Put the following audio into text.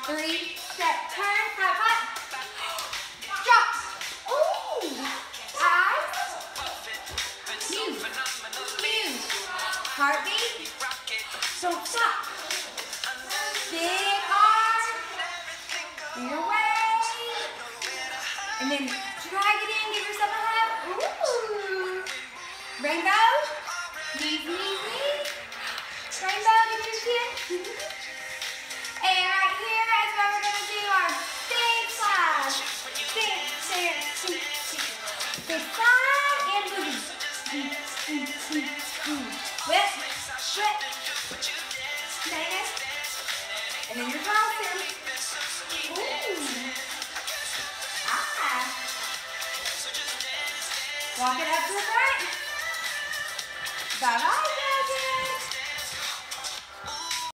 3, step, turn, high five. Drop. Ooh. Eyes. Move. Move. Heartbeat. Don't stop. Big arm. Your way. And then drag it in, give yourself a hug. Ooh. Rainbow. Knees, knees, knees. Rainbow, give your chin. And right here, that's where we're going to do our big slide. Big, big, big slide and boogie. Whip, whip. Nice. And then you're bouncing. Ooh. Ah. Walk it up to the front. Bye-bye, Jojo.